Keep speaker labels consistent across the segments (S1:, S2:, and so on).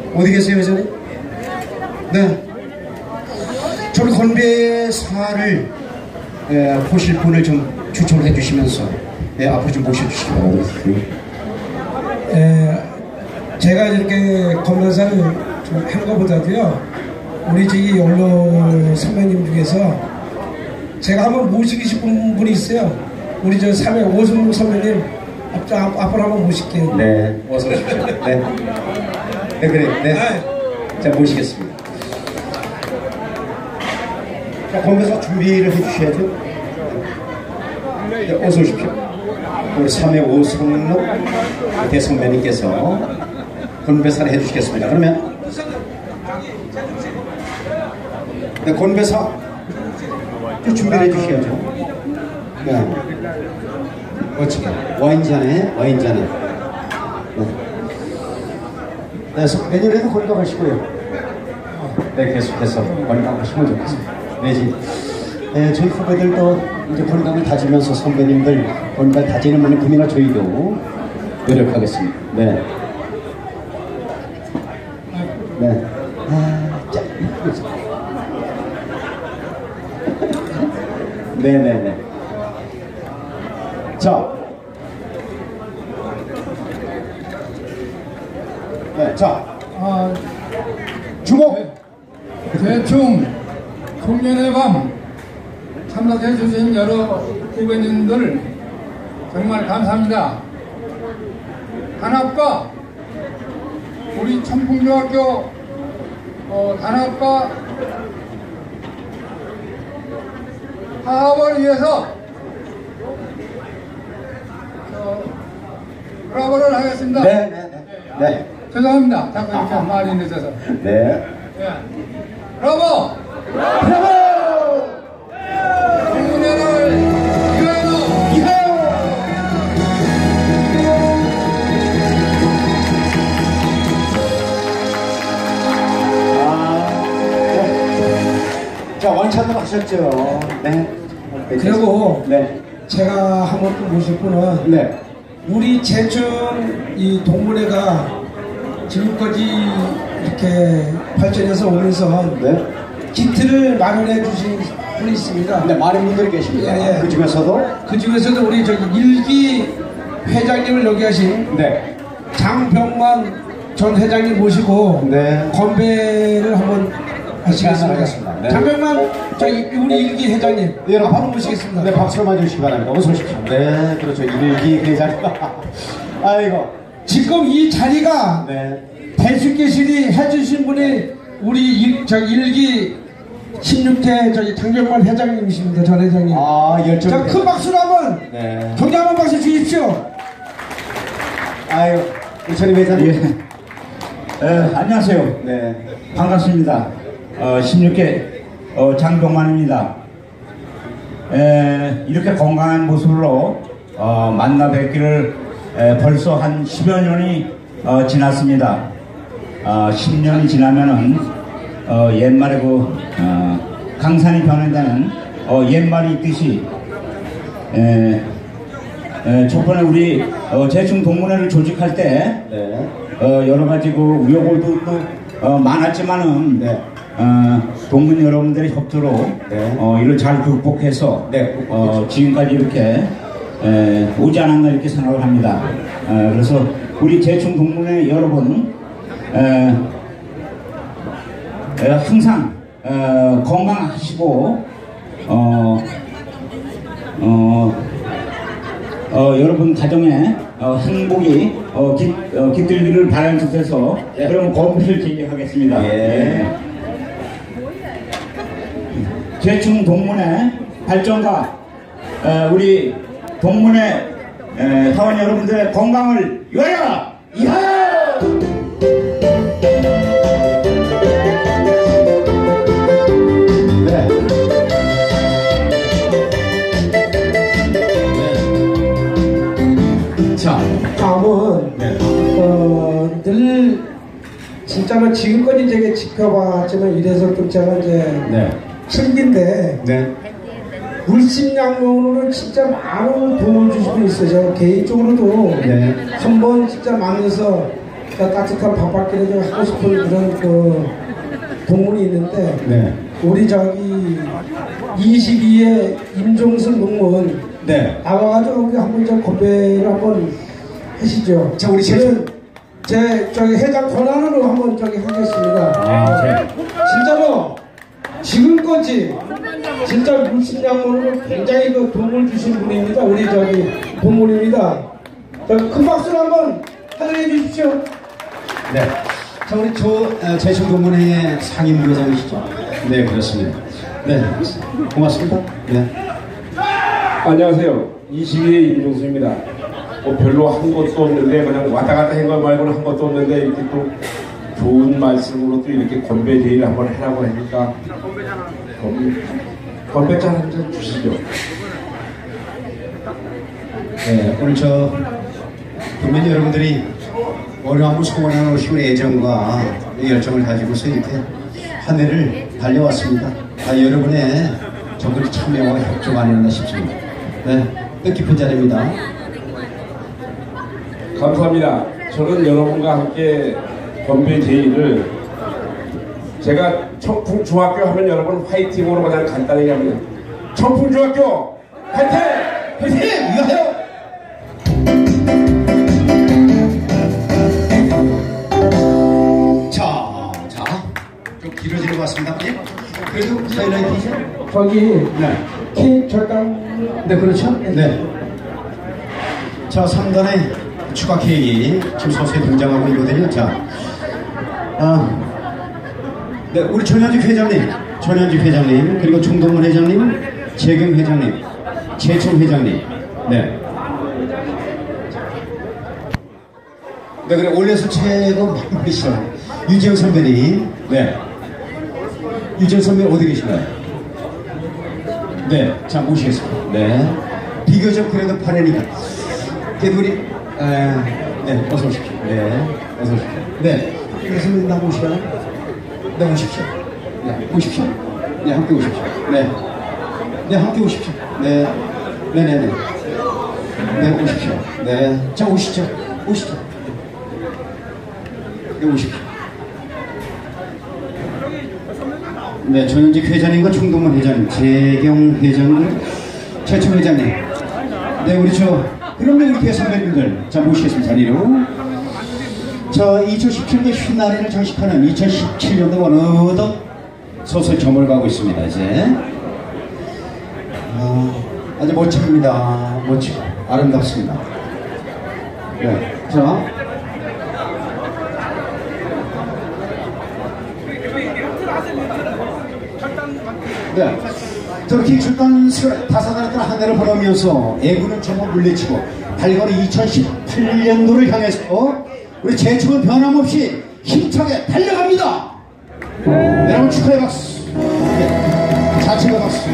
S1: 어디 계세요, 회장님? 네. 저는 건배사를 보실 분을 좀 추천해 주시면서 앞으로 좀 모셔주시기 바랍니다.
S2: 제가 이렇게 건배사를 좀 하는 것보다도요, 우리 저기 언론 선배님 중에서 제가 한번 모시고 싶은 분이 있어요. 우리 저 사회 오승록 선배님 앞으로 한번 모실게요.
S1: 네, 어서 오십시오. 네. 네, 그래. 네. 자, 모시겠습니다. 자, 건배사 준비를 해주셔야죠. 네, 어서 오십시오. 우리 3회 오승록 대선배님께서 건배사를 해주시겠습니다. 그러면 네, 건배사 준비를 해주셔야죠. 네. 어떻게 와인잔에 네. 네, 내년에도 건강하시고요. 네, 계속해서 건강하시면 좋겠습니다. 네, 저희 후배들도 이제 건강을 다지면서 선배님들 건강 다지는 만큼이나 저희도 노력하겠습니다. 네. 네. 네네네. 자. 네, 자. 주목!
S3: 대충 송년회 밤 참석해 주신 여러 후배님들 정말 감사합니다. 단합과 우리 청풍중학교 단합과 화합을 위해서 브라보를 하겠습니다.
S1: 네.
S3: 죄송합니다. 자꾸 이렇게 말이 늦어서.
S1: 네.
S3: 브라보! 청년회를 이하여!
S1: 자, 원찬도 하셨죠. 네.
S2: 그리고
S1: 네.
S2: 제가 한번 또 모실 분은
S1: 네.
S2: 우리 제중 이 동문회가 지금까지 이렇게 발전해서 오면서
S1: 네.
S2: 기틀을 마련해 주신 분이 있습니다.
S1: 네, 많은 분들이 계십니다.
S2: 예.
S1: 그 중에서도
S2: 우리 저기 일기 회장님을 여기 하신
S1: 네.
S2: 장병만 전 회장님 모시고
S1: 네.
S2: 건배를 한번 하시겠습니다.
S1: 네.
S2: 장병만 저기 우리 일기 회장님
S1: 여러분
S2: 앞으로 모시겠습니다.
S1: 네, 박수로 맞으시기 바랍니다. 어서 오십시오. 네, 그렇죠. 일기 회장. 아이고.
S2: 지금 이 자리가
S1: 네.
S2: 배수계실이 해주신 분이 우리 저기 일기 16대 저기 장병만 회장님이십니다. 전 회장님.
S1: 열정.
S2: 자, 큰 박수로 한번
S1: 네.
S2: 경장한 박수 주십시오.
S1: 아유, 우천희 회장님.
S4: 안녕하세요.
S1: 네.
S4: 반갑습니다. 16회 장병만입니다. 이렇게 건강한 모습으로 만나 뵙기를 벌써 한 10여 년이 지났습니다. 10년이 지나면은 옛말에 강산이 변한다는 옛말이 있듯이 초반에 우리 제충 동문회를 조직할 때
S1: 네.
S4: 여러 가지 우여곡절도 많았지만은
S1: 네.
S4: 동문 여러분들의 협조로
S1: 네.
S4: 이를 잘 극복해서
S1: 네,
S4: 지금까지 이렇게 오지 않았나 이렇게 생각을 합니다. 그래서 우리 제충 동문회 여러분 항상 건강하시고 여러분 가정에 행복이 깃들기를 바라는 뜻에서 그럼 건배를 진행하겠습니다. 제충 동문회 발전과 우리 동문회 사원 여러분들의 건강을 위하여! 이하여!
S1: 네.
S2: 자, 다음은 늘 진짜로 지금까지 제가 지켜봤지만 이래서 좀 제가 이제 슬긴데 물심양면으로는 진짜 많은 도움을 주신 분이 있어요. 제가 개인적으로도 한번 진짜 만나서 따뜻한 밥밖에 좀 하고 싶은 그런 그 동문이 있는데
S1: 네.
S2: 우리 저기 22회 임종승 농문
S1: 네.
S2: 나와가지고 우리 한번 좀 건배를 한번 하시죠.
S1: 자, 우리
S2: 제 저기 회장 권한으로 한번 저기 하겠습니다.
S1: 아, 네.
S2: 진짜로 지금까지 진짜 물심양문으로 굉장히 그 도움을 주신 분입니다. 우리 저기 본문입니다. 큰 박수로 한번 환영해 주십시오.
S1: 네. 자, 우리 제충동문회의 상임부회장이시죠? 네, 그렇습니다. 네, 고맙습니다. 네.
S5: 안녕하세요. 22회 임종수입니다. 뭐 별로 한 것도 없는데 그냥 왔다 갔다 한 거 말고는 한 것도 없는데 이렇게 또 좋은 말씀으로 또 이렇게 건배 제의를 한번 하라고 하니까 건배잔 한 잔 주시죠.
S1: 네, 오늘 국민 여러분들이 어려움을 소원하는 오시고 애정과 열정을 가지고서 이렇게 한 해를 달려왔습니다. 여러분의 적극 참여와 협조가 아니었나 싶습니다. 네, 뜻깊은 자리입니다.
S5: 감사합니다. 저는 여러분과 함께 건배 제의를 제가 청풍중학교 하면 여러분 화이팅으로 그냥 간단하게 합니다. 청풍중학교 화이팅! 화이팅!
S1: 위하여! 좀 길어지는 것 같습니다. 그래도 하이라이트이죠?
S2: 저기
S1: 네.
S2: 케이크 절단
S1: 네, 그렇죠? 네. 자, 3단의 추가 케이크 지금 서서히 등장하고 있거든요. 자, 네, 우리 전현직 회장님, 그리고 총동문 회장님, 재경 회장님, 재총 회장님, 네. 네, 그래, 올려서 최고 많으시죠. 유지영 선배님, 네. 유지영 선배 어디 계신가요? 네, 자, 모시겠습니다. 네. 비교적 그래도 8회니까. 그래도 우리, 네, 어서 오십시오. 네, 어서 오십시오. 네, 그래서 나 모시라요? 네, 오십시오. 네, 오십시오. 네, 함께 오십시오. 네. 네, 함께 오십시오. 네. 네네네. 네, 오십시오. 네. 자, 오시죠. 오시죠. 네, 오십시오. 네, 전현직 회장님과 총동문 회장님, 재경 회장님, 최초 회장님. 네, 우리 그러면 이렇게 선배님들, 자, 모시겠습니다. 자리로. 2017년 휘날리를 장식하는 2017년도 어느덧 서서히 저물가고 있습니다, 이제. 아주 멋집니다. 멋지고, 아름답습니다. 네, 자. 네. 저렇게 다사다났던 한 해를 보내면서 애군은 전부 물리치고 달려가는 2018년도를 향해서 우리 제충은 변함없이 힘차게 달려갑니다. 여러분 축하의 박수. 네. 자체의 박수.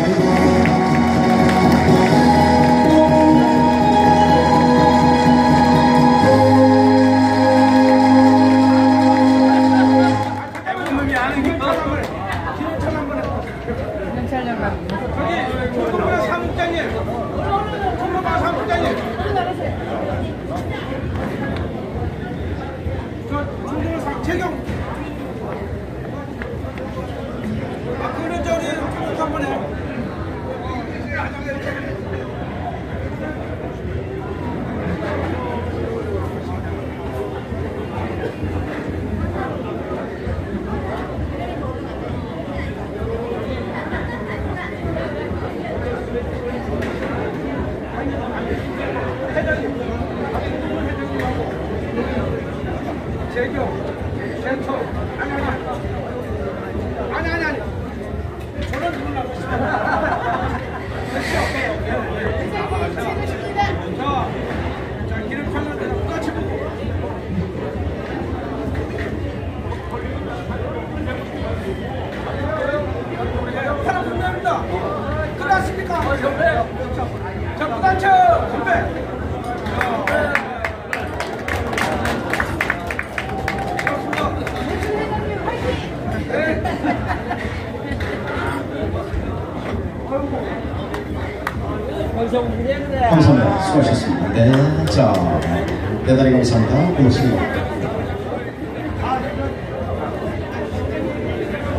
S1: 감사합니다. 수고하셨습니다. 네, 자, 대단히 감사합니다. 고맙습니다.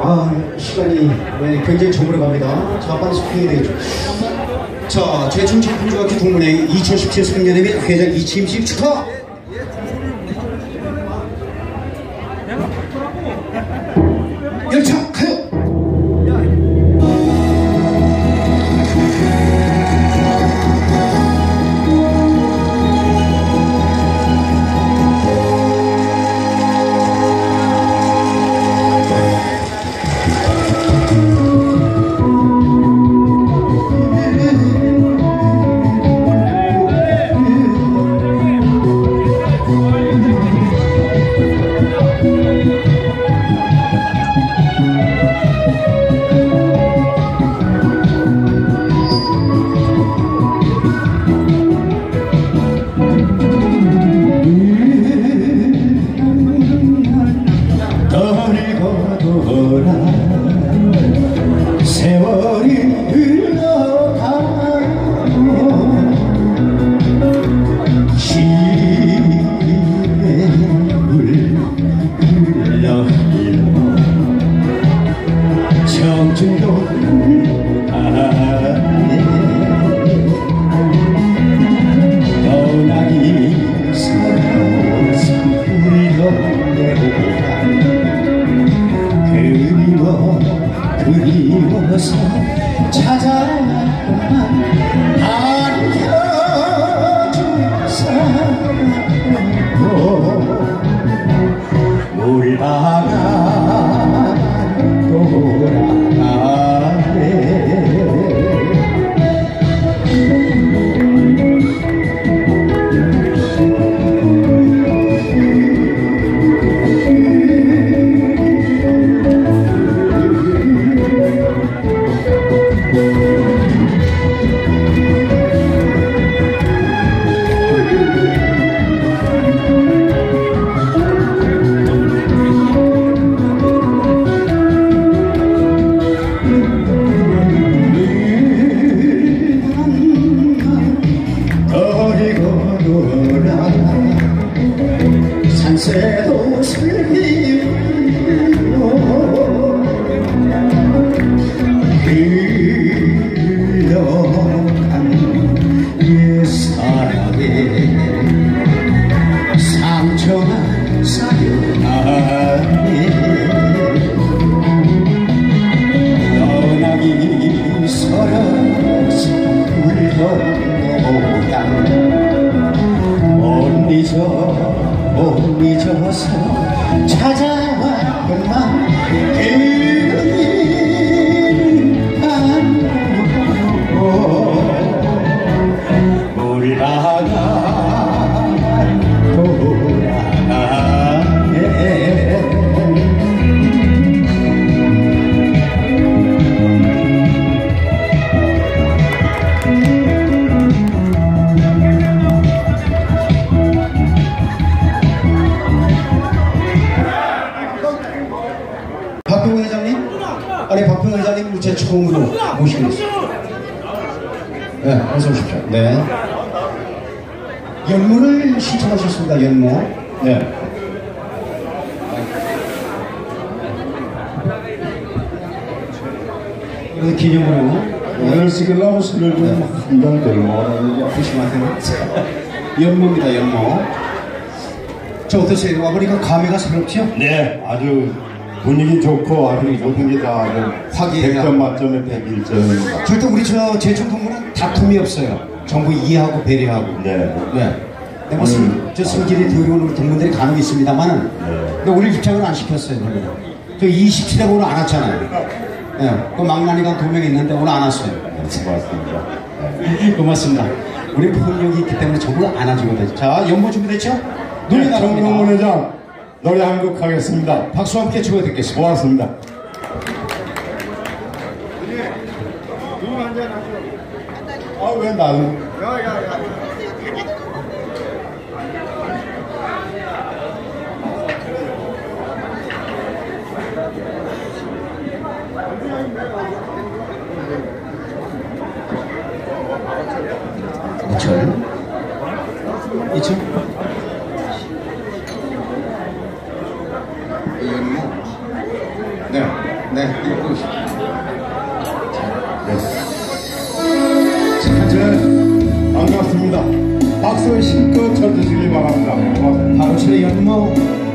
S1: 시간이 굉장히 저물어 갑니다. 자, 빨리 소개해야 되겠죠. 자, 제천청풍중학교 동문회 2017 송년회 회장 이치임식 축하! 열차 가요! 세월이 흘러가고 시간을 흘러 청춘도 떠나기 서서 흘러내고 그리워서 찾아만 안겨준 사람도 울다가 돌아가네. 산새도 슬기고 흘러간 옛사랑에 상처가 쌓여가네. 떠나기 서러서 울던 못 잊어서 찾아왔건만 이름이 안고 울다가 돌아가네. 박병호 회장님? 아니, 박병호 회장님 우체 처음으로 모시겠습니다. 네, 어서 오십시오. 네. 연모를 신청하셨습니다, 연모. 네. 그래서 기념으로.
S6: 오늘 쓰려고 쓰를 좀 한장 들고
S1: 조심하세요. 연모입니다, 연모. 저 어떠세요? 와보니까 감회가 새롭죠?
S6: 네, 아주 분위기 좋고 아주 모든 게 다 아주
S1: 화기애애하고.
S6: 100점 만점에 101점입니다.
S1: 절대 우리 저 제천동문은 다툼이 없어요. 전부 이해하고 배려하고.
S6: 네.
S1: 네. 네, 뭐 저 성질이 더러운 우리 동문들이 간혹 있습니다만은.
S6: 네.
S1: 근데 우리 입장은 안 시켰어요. 저 27회 오늘 안 왔잖아요. 네. 그 망나니가 2명 있는데 오늘 안 왔어요.
S6: 고맙습니다.
S1: 고맙습니다. 우리 폭력이 있기 때문에 전부 안아주거든요. 자, 연모 준비됐죠? 노래
S6: 네,
S1: 나갑니다.
S6: 정동문 회장 노래 한 곡 하겠습니다.
S1: 박수와 함께 축하 듣겠습니다.
S6: 고맙습니다. 아, 왜 나는?
S1: 이철? 네, 네.
S6: 반갑습니다. 박수 힘껏 쳐주시기 바랍니다. 고맙습니다.
S1: 바로 칠의 연모.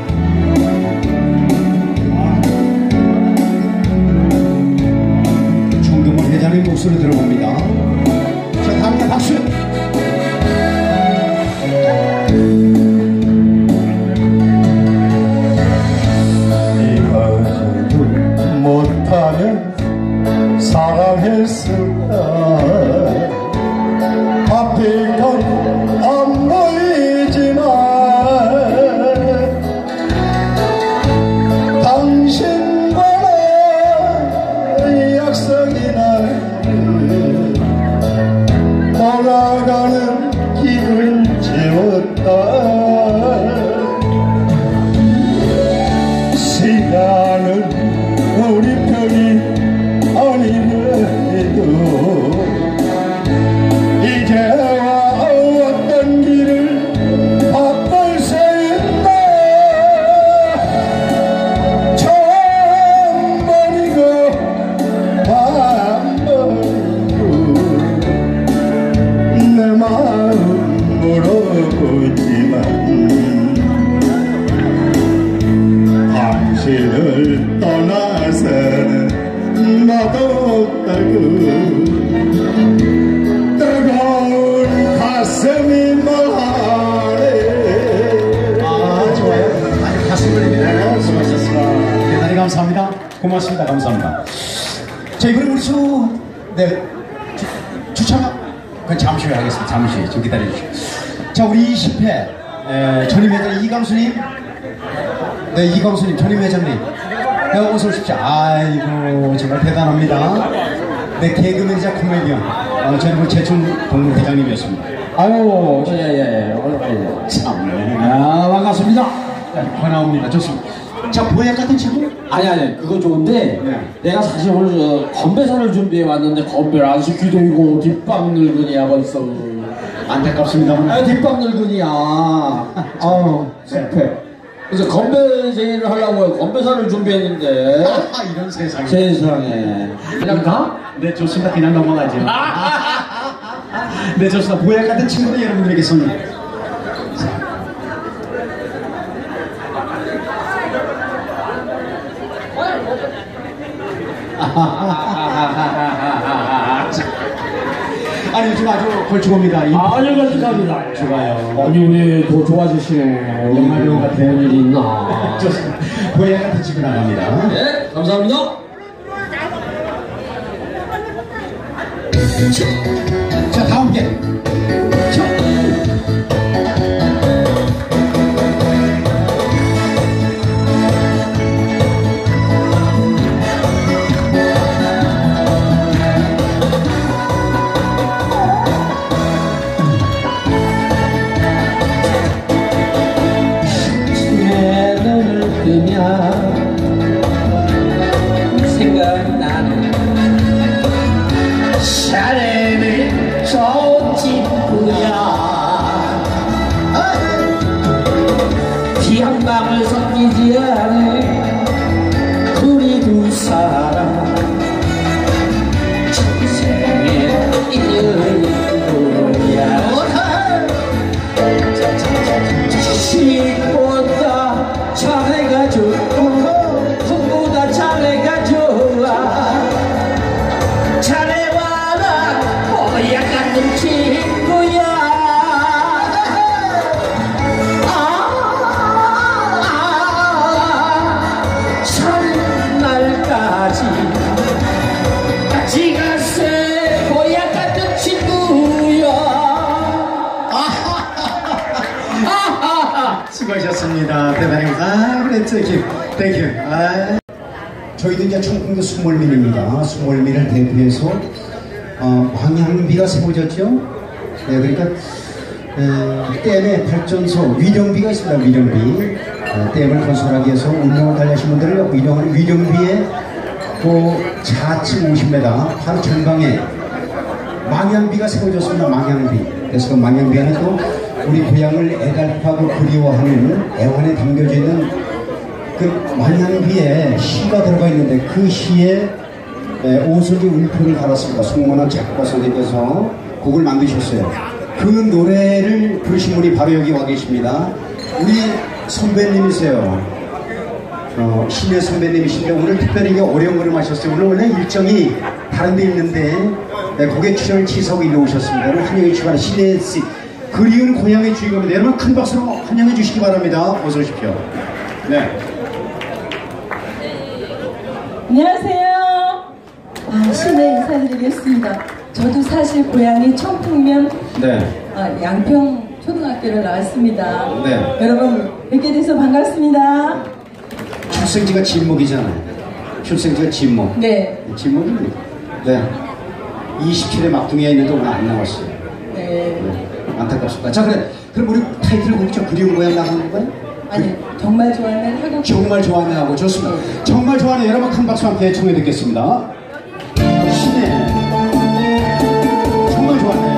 S1: 총동원 회장님 목소리 들어봅니다. 자, 다음에 박수.
S6: 이거저도 못하면 사랑했을까. 앞이 안 보이지만 당신과의 약속이 나를 돌아가는 길을 채웠다. 시간은 우리 편이 아니래도 이제와 어떤 길을 바꿀 수 있나. 처음 버리고 안 버리고 내 마음 물어보지만 당신을 떠나서는 나도 없다고 뜨거운 가슴이 말해.
S1: 아, 좋아요. 아주 가슴을 내밀어요. 수고하셨습니다. 대단히 감사합니다. 고맙습니다. 감사합니다. 자, 이번에 우리 주차가 그건 잠시 후에 하겠습니다. 잠시 후에 좀 기다려주시고. 자, 우리 20회 전임 회장 이광수님. 네, 이광수님, 전임 회장님. 네, 어서 오십시오. 아이고, 정말 대단합니다. 네, 개그맨이자 코미디언. 저는 최충 동문 회장님이었습니다.
S7: 아유, 예.
S1: 참.
S7: 아, 반갑습니다.
S1: 고나옵니다. 좋습니다. 자, 보약 같은 친구?
S7: 아니, 그거 좋은데,
S1: 네.
S7: 내가 사실 오늘 건배사를 준비해 왔는데, 건배를 안 시키도 이고, 뒷방 늙은이야, 벌써.
S1: 안타깝습니다.
S7: 아, 뒷방 늙은이야. 실패. 그래서 건배제의를 하려고 건배사를 준비했는데,
S1: 이런 세상에.
S7: 세상에. 그냥 가?
S1: 네, 좋습니다. 그냥 넘어가죠. 네, 좋습니다. 보약 같은 친구들 여러분들에게 선물. 아니, 요즘 아주 걸쭉합니다.
S7: 아주 걸쭉합니다.
S1: 좋아요.
S7: 아니, 왜 더 좋아지시네.
S1: 영화 배우 같아요.
S7: 무슨 일이 있나.
S1: 좋습니다. 보약 같은 친구 나갑니다.
S7: 네, 감사합니다.
S1: 자, 다음 게.
S7: 내 눈을 뜨면 생각나는 샤넬의 저집구야. 비한 방울 섞이지 않은 우리 두 사람 평생의 인연이야. 시보다 자네가 좋고 손보다 자네가 좋아. 자네와 나 보약 같은 친구야. 첫날까지 같이 갔세. 보약 같은 친구야.
S1: 수고하셨습니다. 대단히 그래, 땡큐. 저희도 이제 청풍도 수몰민입니다. 수몰민을 대표해서 광양비가 세워졌죠. 네, 그러니까 댐의 발전소 위령비가 있습니다. 위령비. 댐을 건설하기 위해서 운영을 달리하신 분들을 운영하는 위령비의 그 좌측 50m 바로 전방에 망향비가 세워졌습니다. 망향비. 그래서 그 망향비에는 또 우리 고향을 애달파고 그리워하는 애환에 담겨져 있는 그 그 만향비에 시가 들어가 있는데 그 시에 오석이 울표를 달았습니다. 송문환 작곡가 선생님께서 곡을 만드셨어요. 그 노래를 부르신 분이 바로 여기 와 계십니다. 우리 선배님이세요. 신혜 선배님이신데 오늘 특별히 어려운 걸음 하셨어요. 오늘 원래 일정이 다른 데 있는데 거기에 출연을 취소하고 일로 오셨습니다. 오늘 환영해 주시기 바랍니다. 신혜 씨 그리운 고향의 주인공입니다. 여러분 큰 박수로 환영해 주시기 바랍니다. 어서 오십시오. 네.
S8: 안녕하세요. 신혜 인사드리겠습니다. 저도 사실 고향이 청풍면 양평 초등학교를 나왔습니다.
S1: 네.
S8: 여러분 뵙게 돼서 반갑습니다.
S1: 출생지가 진목이잖아요. 출생지가 진목.
S8: 네.
S1: 진목입니다. 네. 27회 막둥이가 있는데 오늘 안 나왔어요.
S8: 네.
S1: 안타깝습니다. 자, 그럼 우리 타이틀곡이죠. 그리운 고향 나가는 거예요?
S8: 아니, 정말 좋아하는 하고.
S1: 정말 좋아하는 하고 좋습니다. 정말 좋아하는 여러분 큰 박수 함께 청해 듣겠습니다. 신혜. 정말 좋아하는.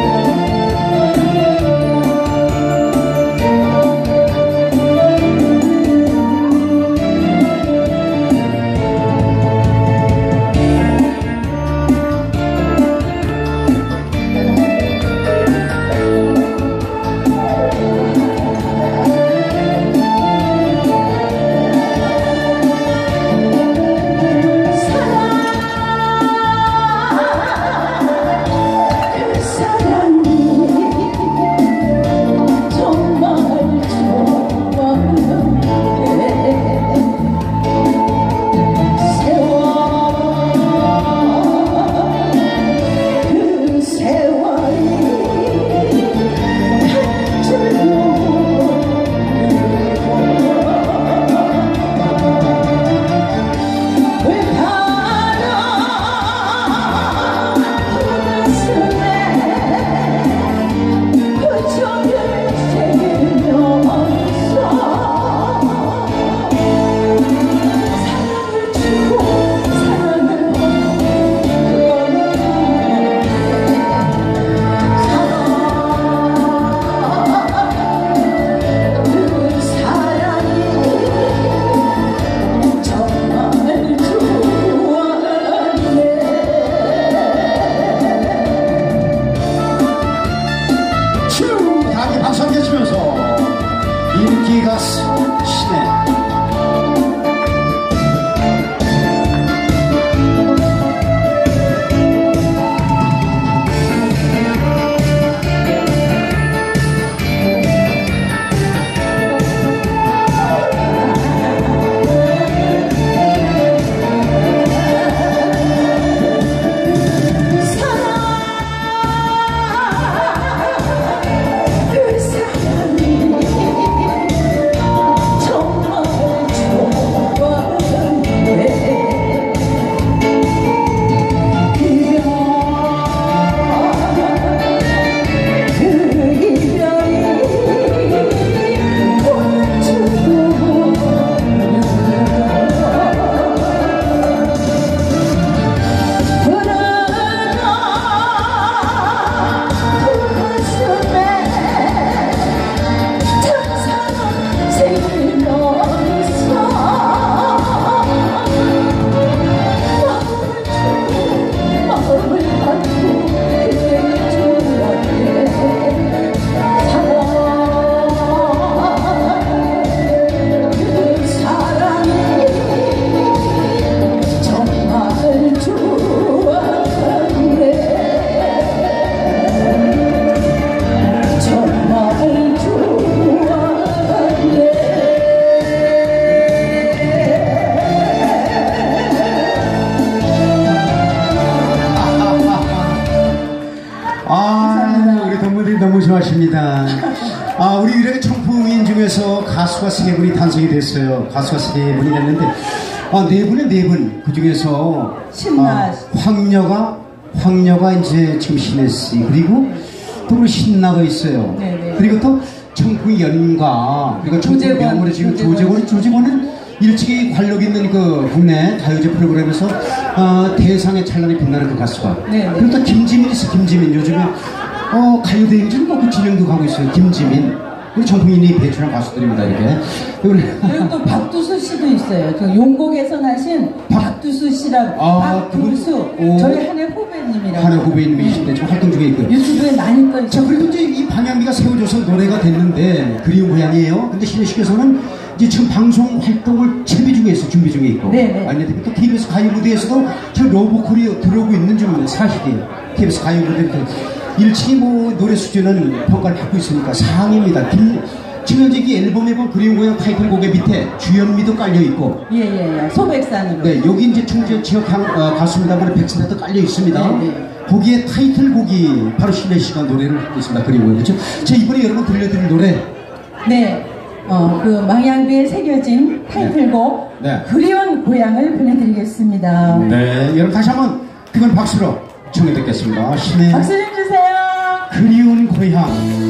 S1: 좋아하십니다. 우리 유래 청풍인 중에서 가수가 3분이 탄생이 됐어요. 가수가 3분이 됐는데, 네 분. 그 중에서, 황녀가 이제 지금 신혜 씨, 그리고 또 우리 신나가 있어요. 네네. 그리고 또 청풍 연가, 그리고 청풍 명물에 지금 조재권은 일찍이 관력 있는 그 국내 가요제 프로그램에서 대상의 찬란히 빛나는 그 가수가. 네네. 그리고 또 김지민 있어, 김지민. 요즘에 가요대행진 그 진행도 하고 있어요. 김지민. 우리 청풍인이 배출한 가수들입니다. 이렇게.
S8: 그리고 또 박두수 씨도 있어요. 그 용곡에서 나신 박두수 씨랑 박두수 저희 한해 후배님이라고.
S1: 한해 후배님이신데 지금 활동 중에 있고요.
S8: 유튜브에 많이 떠 있어요.
S1: 자, 그리고 이제 이 방향미가 세워져서 노래가 됐는데 그리운 고향이에요. 근데 신혜식께서는 이제 지금 방송 활동을 준비 중에 있고.
S8: 네네.
S1: 아니, 또 TBS 가요 무대에서도 지금 로보콜이 들어오고 있는 좀 사실이에요. TBS 가요 무대 일찍이 뭐 노래 수준은 평가를 받고 있으니까 상입니다. 지금 현재 이 앨범에 그리운 고향 타이틀곡의 밑에 주현미도 깔려 있고.
S8: 예. 소백산으로.
S1: 네, 여기 이제 충주 지역 가수입니다. 백스나도 깔려 있습니다.
S8: 네네.
S1: 거기에 타이틀곡이 바로 신혜식가 노래를 하고 있습니다. 그리고 그렇죠. 자, 이번에 여러분 들려드릴 노래.
S8: 네. 그 망향비에 새겨진 타이틀곡
S1: 네.
S8: 그리운 고향을 보내드리겠습니다.
S1: 네, 여러분 다시 한번 그건 박수로 청해 듣겠습니다. 신혜
S8: 박수 좀 주세요.
S1: 그리운 고향.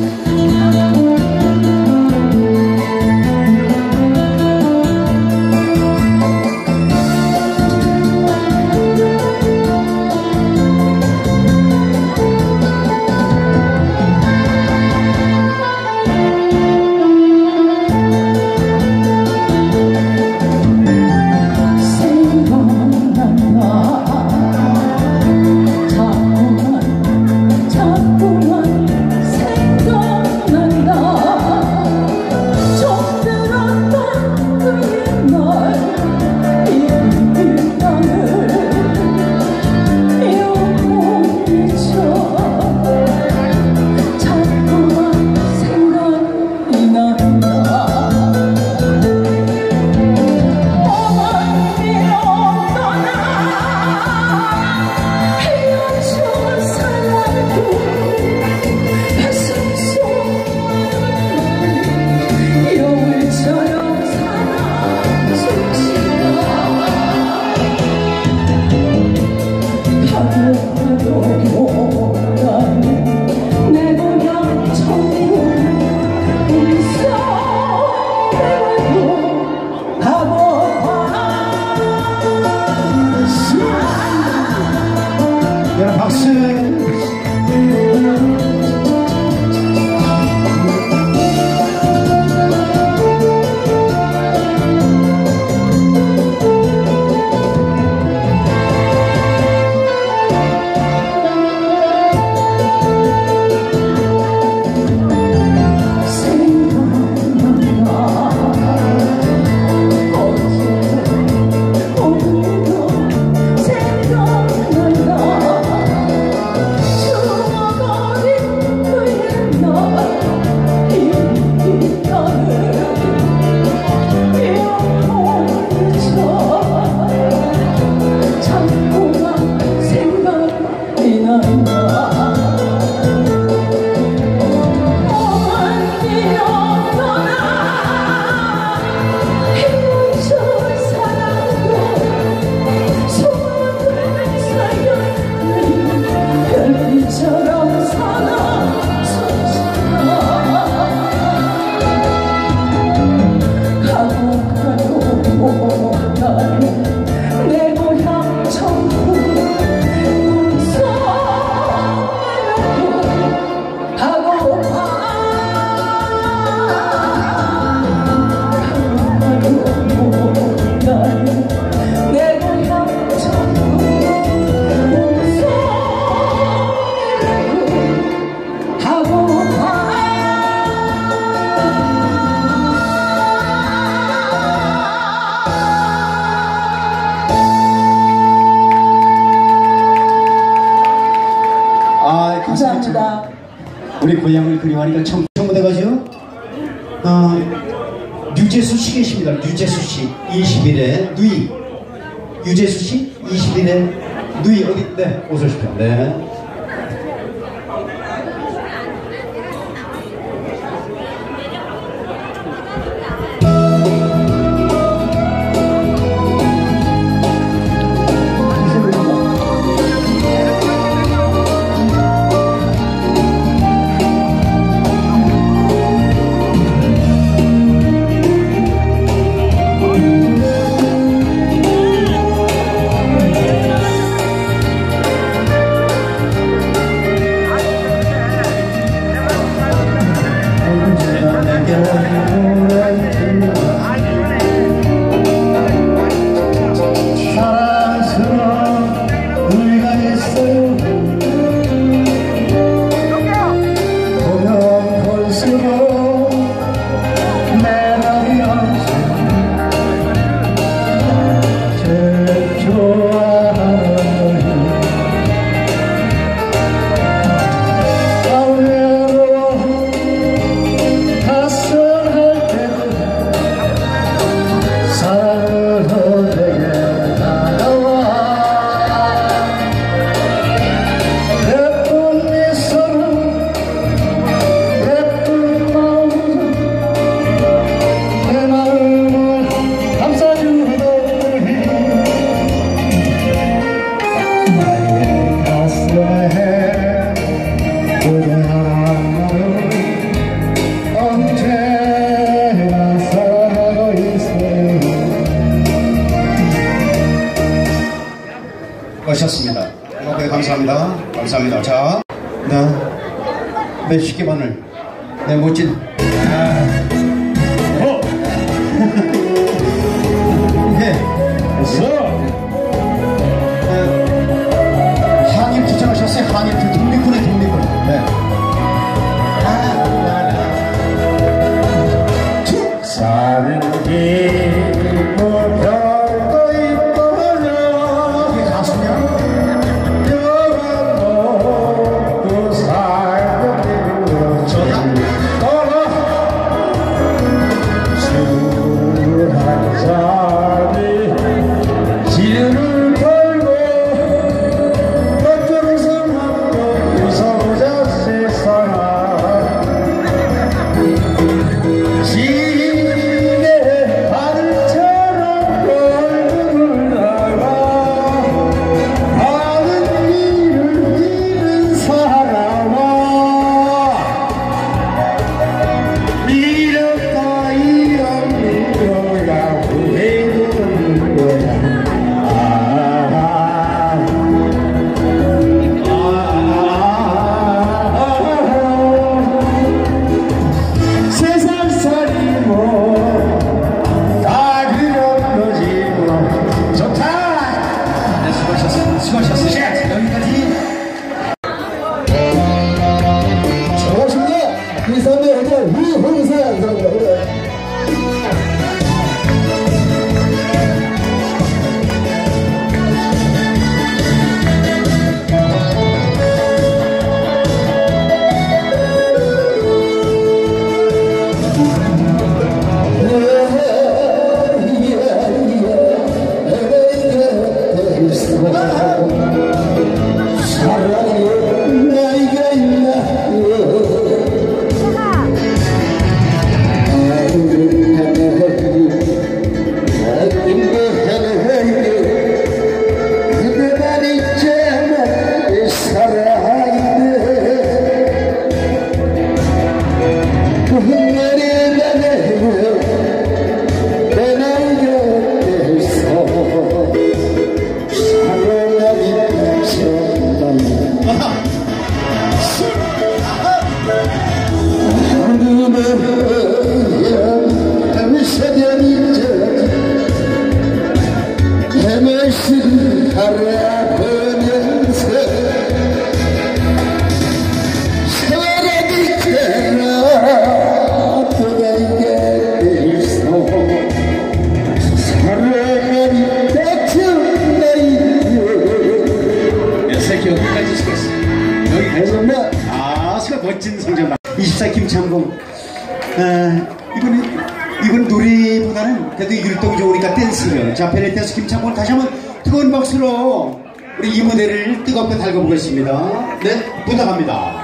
S1: 여러분 박수. 감사합니다. 우리 고향을 그리워하니까 청문회 가죠. 유재수 씨 계십니다. 유재수 씨 20일에 누이. 유재수 씨 20일에 누이 어디? 네, 어서 오십시오. 네. 몇십 개 바늘. 네, 멋진. 네. 한일 투쟁하셨어요. 한일 투 독립군의 독립군. 네.
S6: 사는 길고 별도 있고요.
S1: 이게 가수냐?
S6: 먹고 살고
S1: 저다.
S6: 술 한 잔이 지를 걸고 어쩌면서 한번 웃어보자 세상아. 시계 바늘처럼 얼굴을 나가 많은 일을 잃은 사람아. 이렇다 이러는 거야 후회도 없는 거야. 세상살이 뭐다 그런 거지 뭐. 좋다.
S1: 네, 수고하셨습니다. 수고하셨습니다. 여기까지.
S6: 수고하십니다. 일산의 회장 이홍사 감사합니다. 사랑이 나이가 있나. 그대만 있잖아 내 사랑인데 훗날에 나는 내 나이 곁에서 사랑하기 전다. 해마실 바라보면서 사랑이 떠나 떠나게 돼서 사랑하니 닥친 나이.
S1: 몇 살 기억까지 쓰겠어요. 여기까지. 수가 멋진 성적. 24 김창봉. 이분 노래보다는 그래도 율동이 좋으니까 댄스를. 자, 베레 댄스 김창봉 다시 한번 뜨거운 박수로 우리 이 무대를 뜨겁게 달궈보겠습니다. 네, 부탁합니다.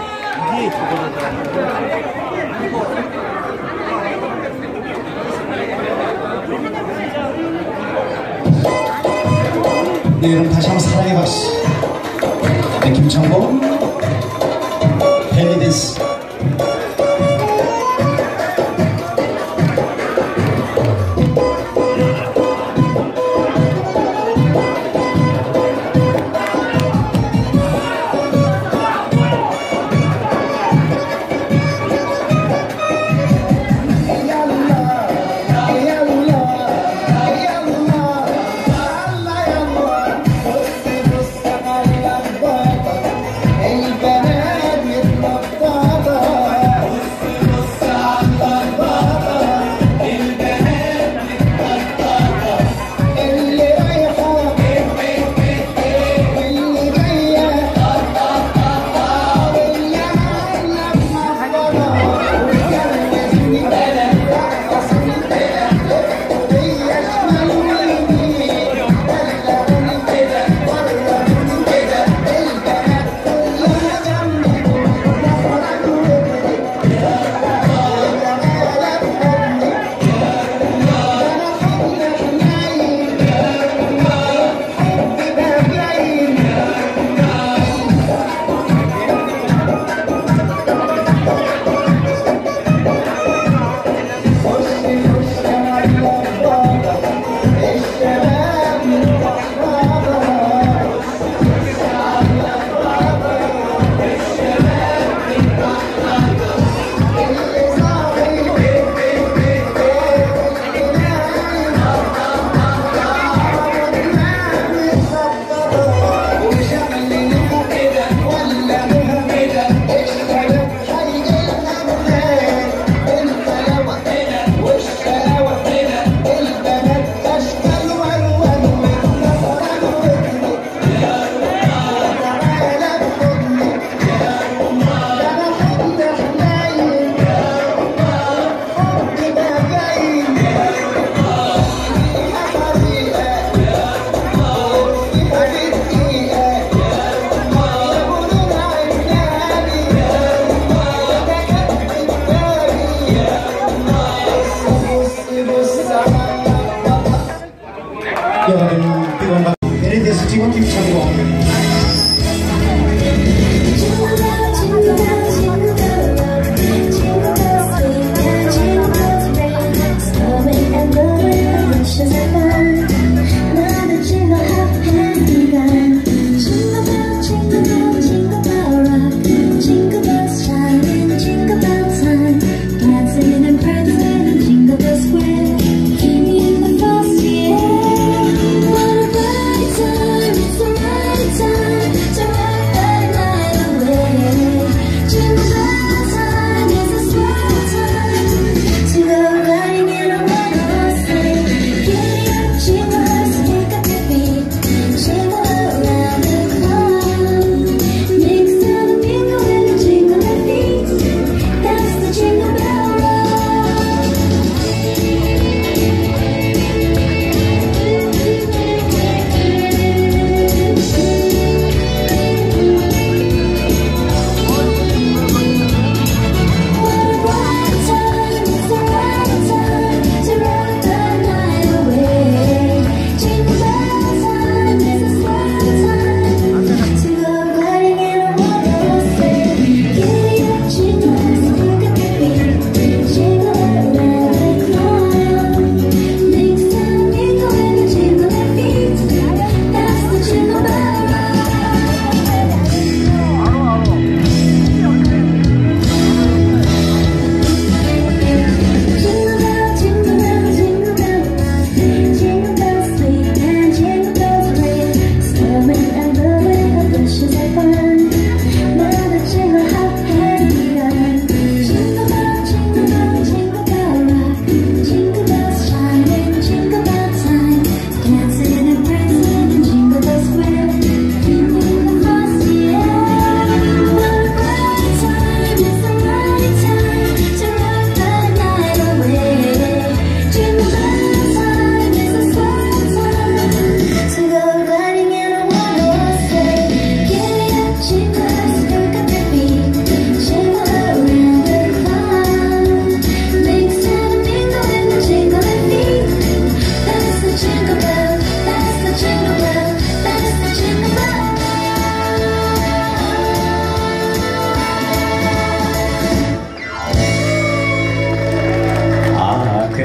S1: 네, 여러분 다시 한번 사랑의 박수. 네, 김창봉 벨리 댄스.
S6: البنات يتنططوا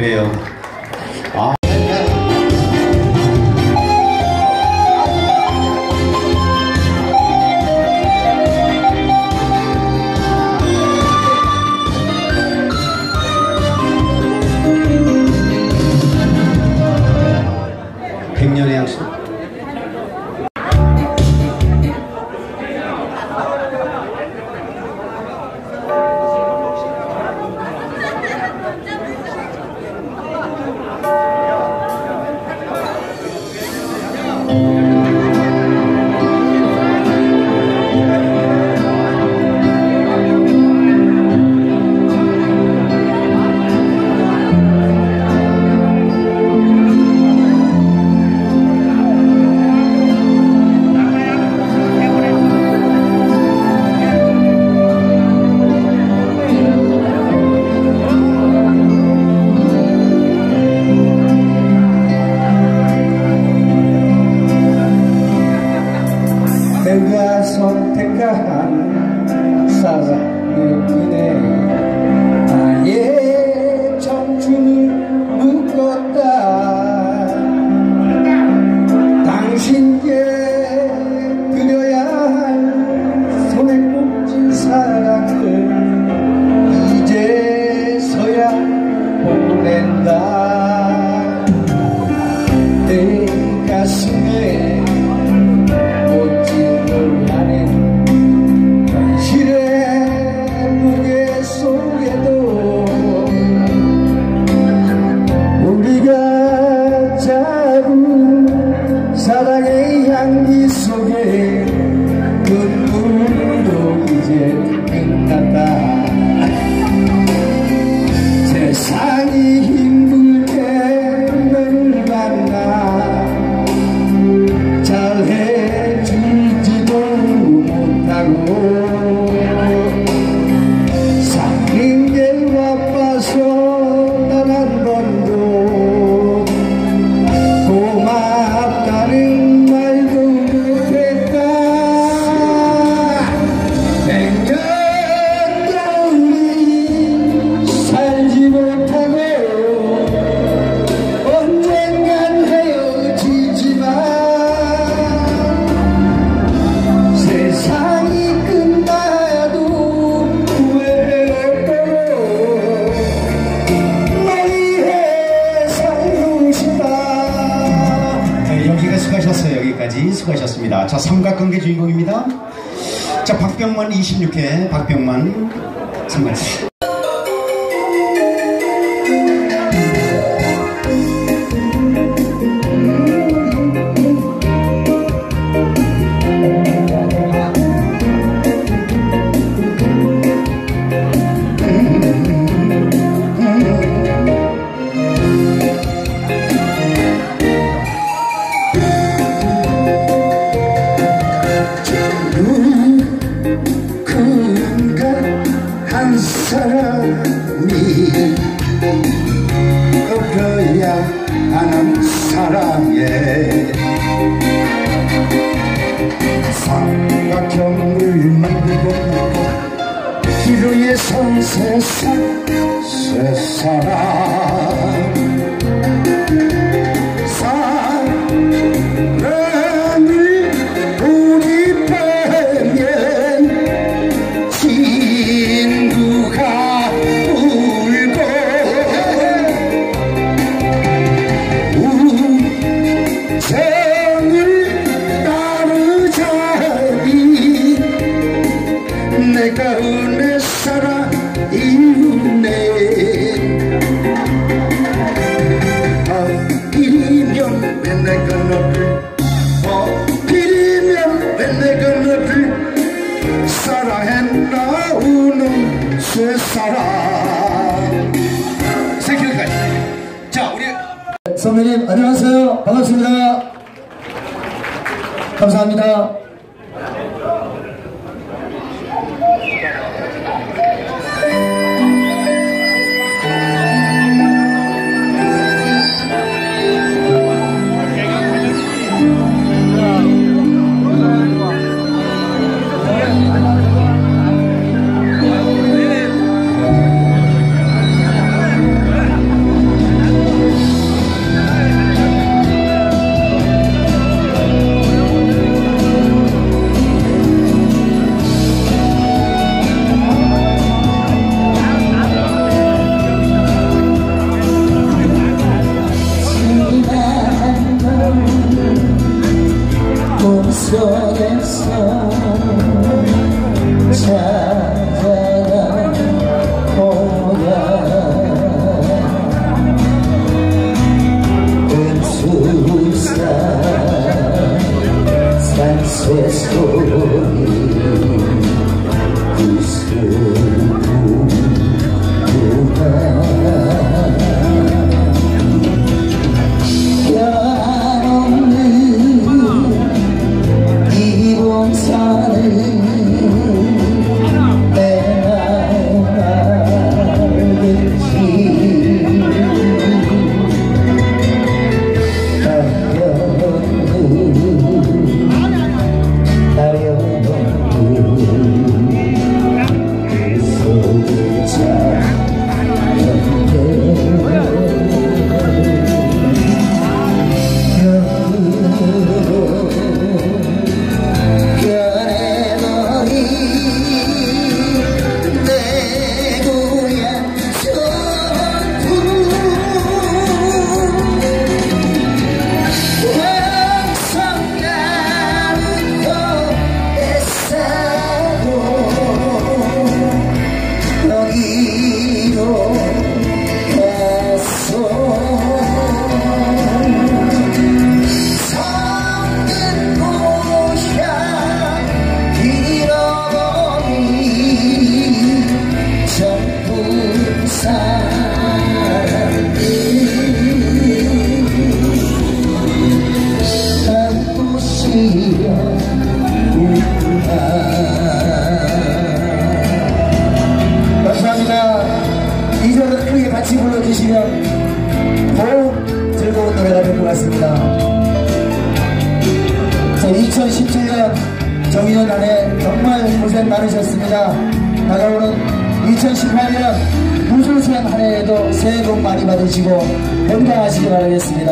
S1: 그래요. 아. 백년의 약속.
S2: 내가 선택한 사랑의 그대 나의 청춘을 묶었다. 당신께 드려야 할 손에 꼽힌 사랑을 이제서야 보낸다. 내 가슴에 사랑의 향기 속에 눈물도 이제 끝났다. 세상이 힘들 때 너를 만나 잘해주지도 못하고 사는 게 바빠서 단 한 번도 고맙다는 말도 못했다. 백년도 우리 살지 못하고 언젠간 헤어지지만 세상이 끝나도 후회했다고 널 위해 살고 싶다.
S1: 네, 여기가 수고하셨어요. 여기까지 수고하셨습니다. 자, 삼각관계 주인공입니다. 자, 박병만 26회 박병만 삼각관계.
S2: 한 사람이 없어야 하는 사랑에 삼각형을 만들고 기로에 선 세사람 사랑을 우리 빼면 친구가 울고 우정을 나누자니 내가 은혜 살아 있네. 빌이면 왜 내가 너를 빌이면 왜 내가 너를 사랑했나 우는 쇠사랑.
S1: 생각까지. 자, 우리
S2: 선배님 안녕하세요. 반갑습니다. 감사합니다.
S9: 함께 같이 불러주시면 더욱 즐거운 노래가 될 것 같습니다. 자, 2017년 정의연 한해 정말 고생 많으셨습니다. 다가오는 2018년 무술생 한 해에도 새해 복 많이 받으시고 건강하시기 바라겠습니다.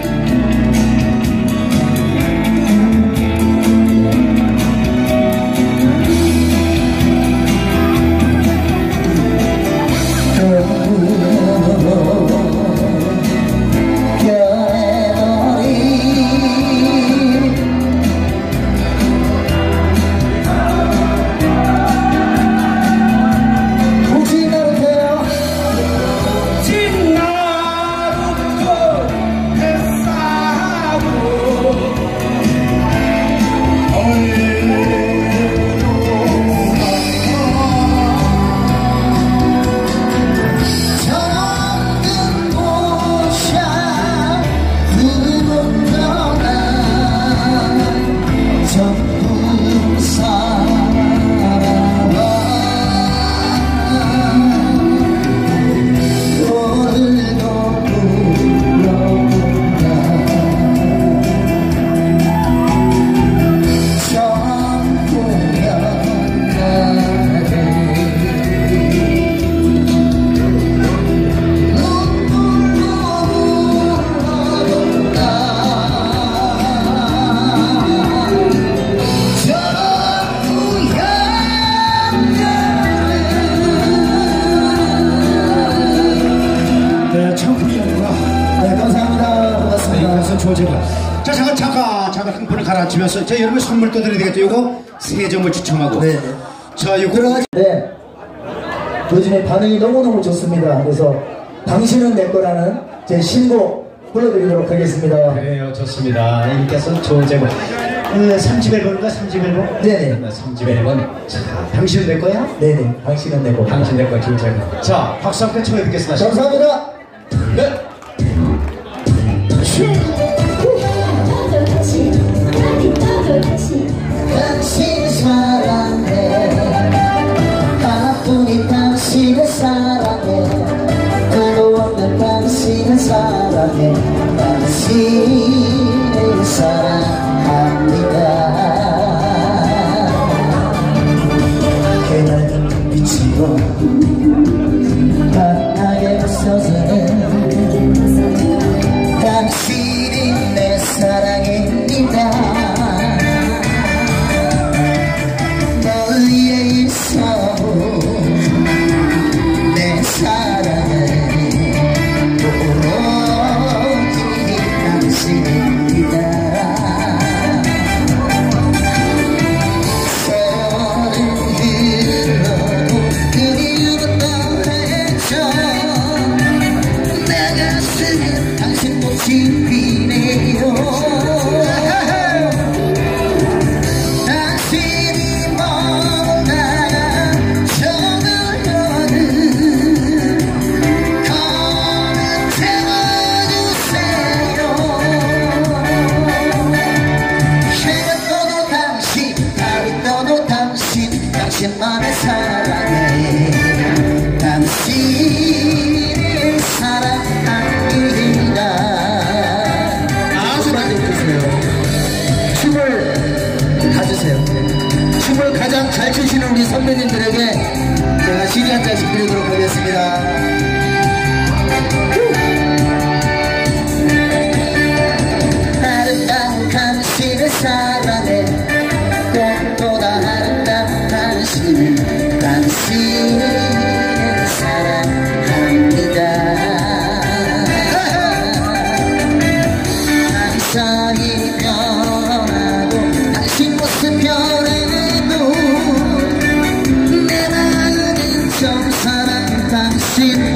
S1: 자, 잠깐 흥분을 가라앉히면서 저 여러분 선물 또 드려야 되겠죠. 요거 세 점을 추첨하고. 네. 자, 요거.
S9: 네. 요즘에 반응이 너무너무 좋습니다. 그래서 당신은 내 거라는 제 신곡 불러드리도록 하겠습니다.
S1: 그래요, 좋습니다. 이님께서 좋은 제목. 3집 앨범인가? 3집 앨범?
S9: 네네.
S1: 3집 앨범. 자, 당신은 내 거야?
S9: 네네. 당신은 내 거.
S1: 당신 내 거야, 좋은 제목. 자, 박수 함께 청해 듣겠습니다.
S9: 감사합니다.
S1: 네.
S9: 당신 사랑해 하나뿐인 당신을 사랑해 별로 없는 당신을 사랑해 당신을 사랑합니다. 해맑은 빛으로 환하게 웃어주는 당신이 내 사랑입니다. 내 사랑은 오로지 당신입니다. 세월은 흘러도 그리움은 너래져 내 가슴은 당신꽃이 피네요. 당신만을 사랑해 당신을 사랑합니다. 아주 많이 웃으세요. 춤을 가주세요. 춤을 가장 잘 추시는 우리 선배님들에게 제가 CD 한 잔씩 드리도록 하겠습니다. 아름다운 당신을 사랑해 꽃보다 아름다운 당신을 사랑합니다. 항상이 변하고 당신 모습 변해도 내 마음은 좀 사랑해 당신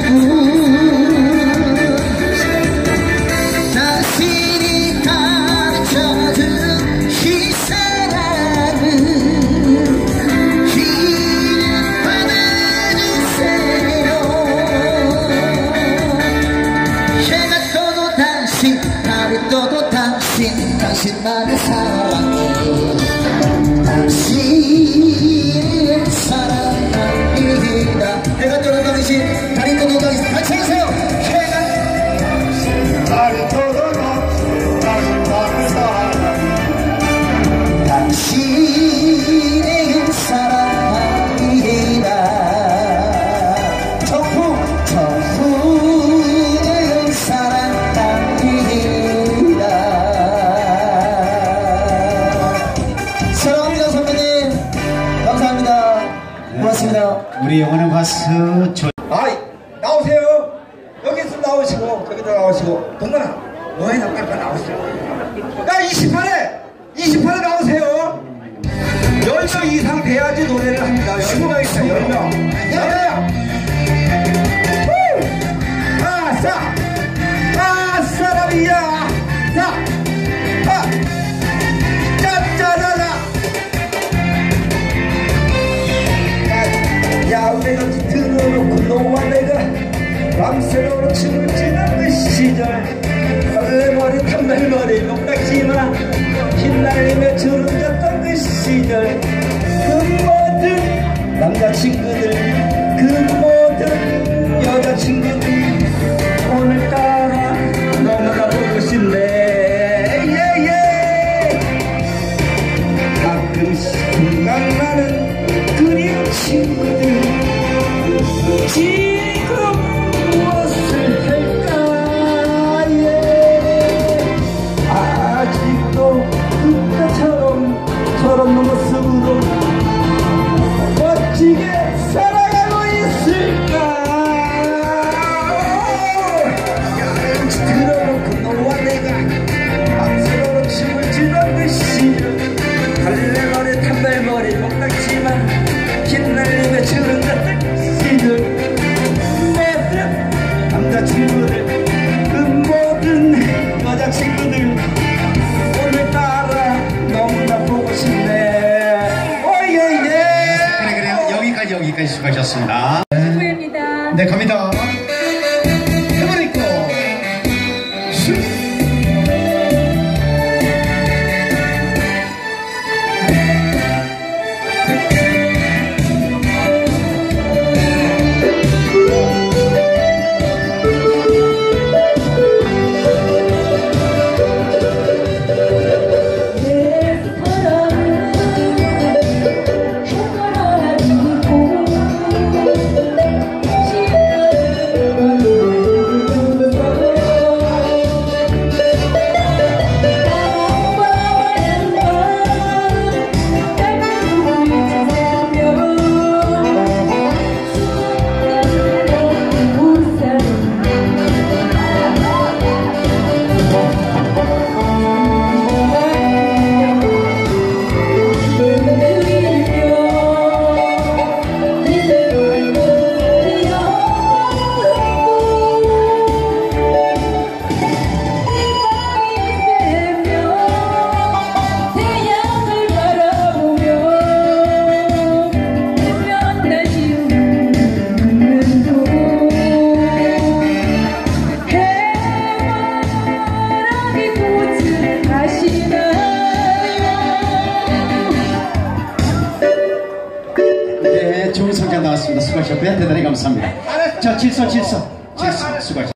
S1: 우리 영원한 가수
S9: 아이 나오세요. 여기서 나오시고 저기도 나오시고 동건아 너희나 빨리 나오시죠. 야 28회 나오세요. 10명 이상 돼야지 노래를 합니다. 슈퍼가 있어 10명. 아싸 아싸라비야. 자 짜짜자자. 야 내가 들어놓고 너와 내가 밤새도록 춤을 추는 그 시절 설레머리 단발머리 녹닥지마 흰날리며 주름 잡던 그 시절 그 모든 남자친구들 그 모든 여자친구들 오늘따라 너무나 보고 싶네 예예 가끔씩 생각나는 그리운 친구들 지금 무엇을 할까 아직도 그때처럼 저런 모습으로 멋지게 살아가고 있을까 들어놓고 너와 내가 밤새도록 춤을 추던 그 시절 달래머리 단발머리 목닥지마 흰날리며 주름 같은 시절 모든 남자친구들 그 모든 여자친구들 오늘따라 너무나 보고 싶네 오예예
S1: 그래 여기까지 수고하셨습니다.
S8: 수고입니다.
S1: 네 갑니다. 해버리고 좋은 성적 나왔습니다. 수고하셨고요. 대단히 감사합니다. 자, 질서 수고하셨습니다.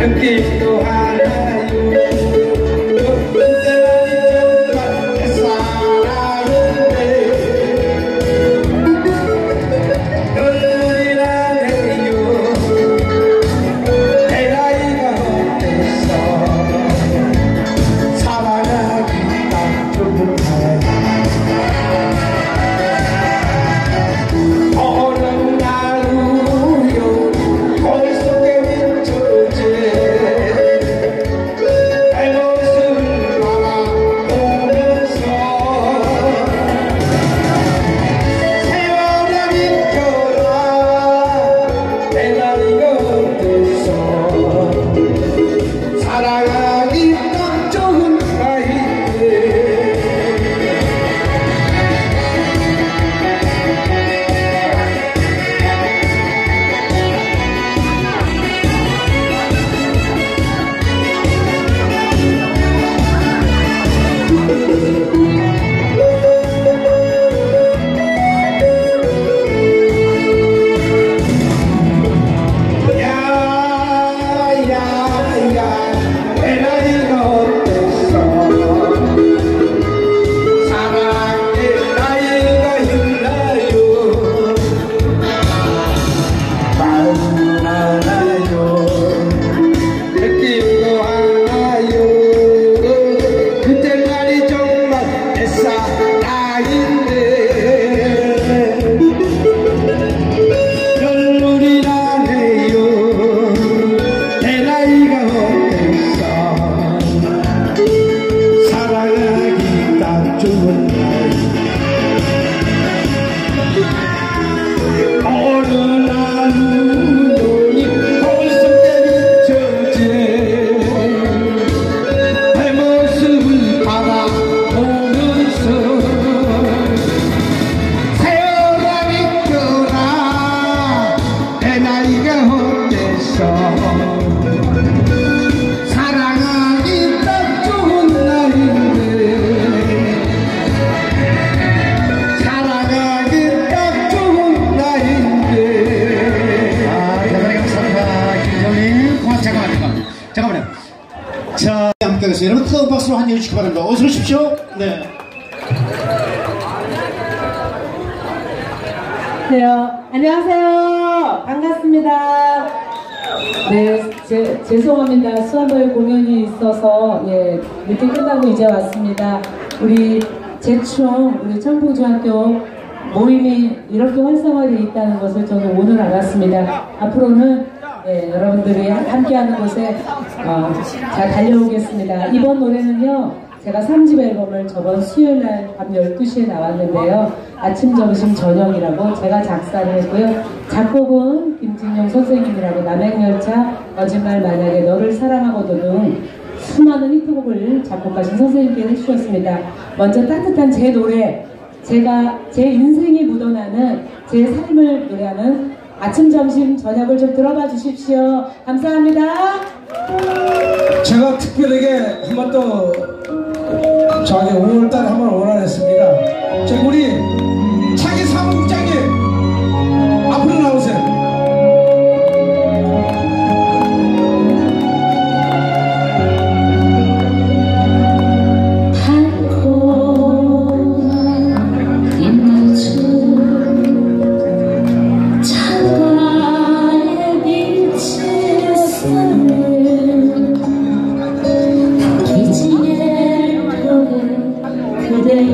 S2: 듣기도 하나요 그때는 내 사랑인데 눈물이 나네요 내 나이가 어때서 사랑하기 딱 좋은 나이 어느 날 우연히 거울 속에 비춰진 내 모습을 바라보면서 세월아 비켜라 내 나이가 어때서 사랑하기 딱 좋은 나이인데 야야야 내 나이가 어때서 사랑의 나이가 있나요 마음 하나요 느낌도 하나요 그때 날이 정말 내 사랑인데 눈물이 나네요 내 나이가 어때서 사랑하기 딱 좋은 나이 어느 날 우연히 거울 속에 비춰진 내 모습을 바라보면서 세월아 비켜라 내 나이가 어때서 사랑하기 딱 좋은 나이인데 사랑하기 딱 좋은 나이인데
S1: 대단히 감사합니다. 김정민. 잠깐만요. 자, 함께 하겠습니다. 여러분, 뜨거운 박수로 환영해 주시기 바랍니다. 어서 오십시오. 네.
S8: 안녕하세요. 반갑습니다. 네, 죄송합니다. 수원도에 공연이 있어서 늦게 끝나고 이제 왔습니다. 우리 제충 우리 청풍중학교 모임이 이렇게 활성화되어 있다는 것을 저는 오늘 알았습니다. 앞으로는 여러분들이 함께하는 곳에 잘 달려오겠습니다. 이번 노래는요, 제가 3집 앨범을 저번 수요일날 밤 12시에 나왔는데요. 아침, 점심, 저녁이라고 제가 작사를 했고요. 작곡은 김진영 선생님이라고 남행열차, 거짓말 만약에 너를 사랑하고도 등 수많은 히트곡을 작곡하신 선생님께 해주셨습니다. 먼저 따뜻한 제 노래, 제 인생이 묻어나는 제 삶을 노래하는 아침, 점심, 저녁을 좀 들어봐 주십시오. 감사합니다.
S2: 제가 특별하게 한 번 또 저기 5월달에 한 번 원활했습니다. 저 우리 차기 사무국장님 앞으로 나오세요.
S8: 그대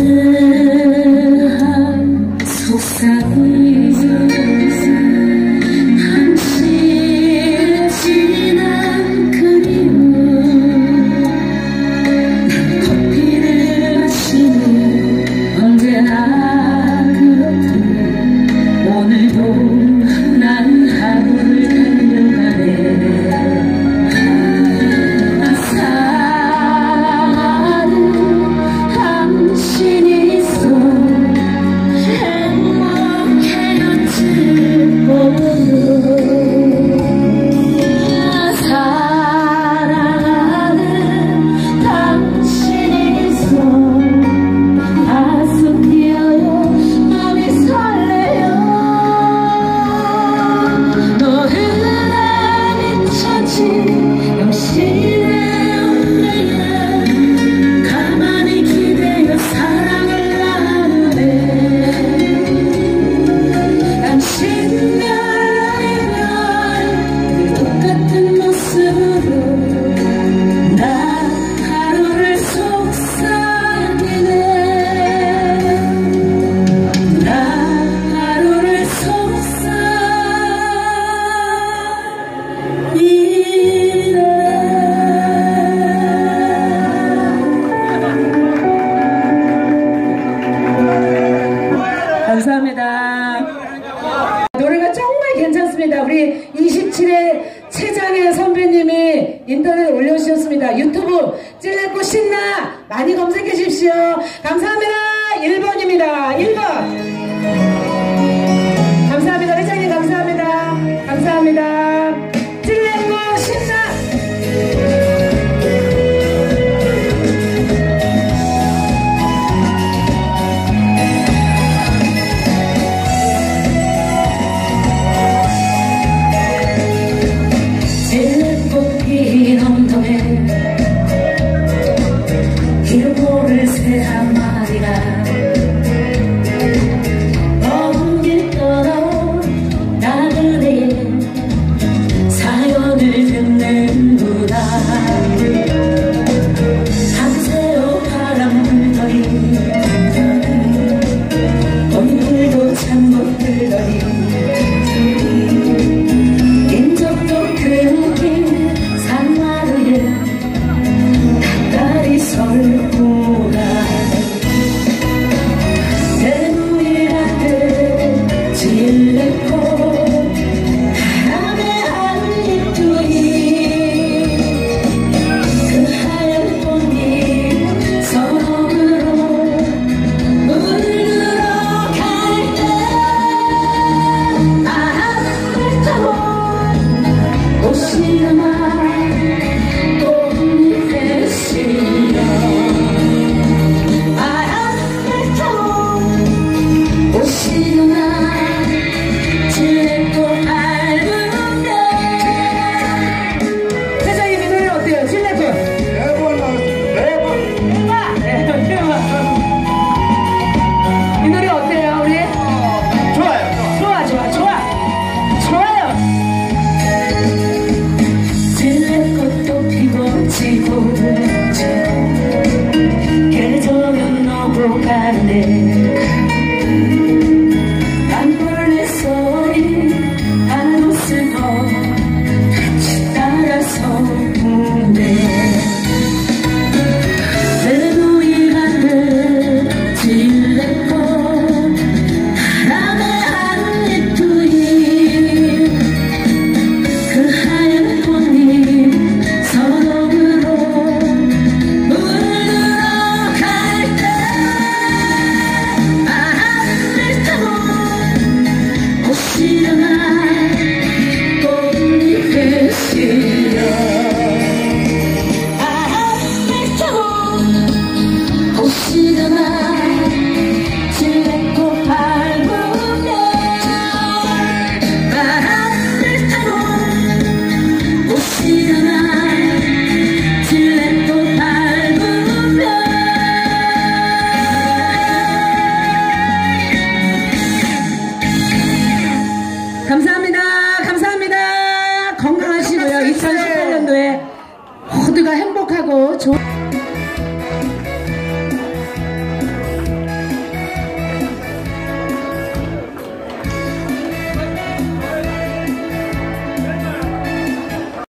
S8: 따스한 속삭임 한시의 진한 그리움 난 커피를 마시는 언제나 그렇듯 오늘도 난 하루를 달려가네 사랑하는 당신이 있어 행복해졌을 거예요 사랑하는 당신이 있어 가슴 뛰어요 마음이 설레요 너를 미쳐진 영신의 운명에 가만히 기대어 사랑을 나누네 당신별 아니면 똑같은 모습으로 나 하루를 속삭이네 나 하루를 감사합니다. 노래가 정말 괜찮습니다. 우리 27회 최장의 선배님이 인터넷에 올려주셨습니다. 유튜브 찔레꽃 신나 많이 검색해 주십시오. 감사합니다. 1번입니다. 1번. 감사합니다. 회장님 감사합니다. 감사합니다. 찔레꽃 신나. 찔레꽃 핀 언덕에 길 모를 새 한 마리가 먼 길 떠나 나그네의 사연을 듣는구나 밤새워 바람 불더니 오늘도 잠 못 들더니 인적도 끊긴 산마루에 닭다리 설구나 새누이 같은 찔레꽃 바람에 한 입두이 그 하얀 꽃잎 서로로 물들어 갈 때 바람을 타고 오시나마 꽃잎에 실려 바람을 타고 오시나마 찔레꽃 밟은데 세상에 이 노래 어때요? 찔레꽃 이 노래 어때요 우리? 좋아요 찔레꽃도 피고 지고 계절은 오고 가는데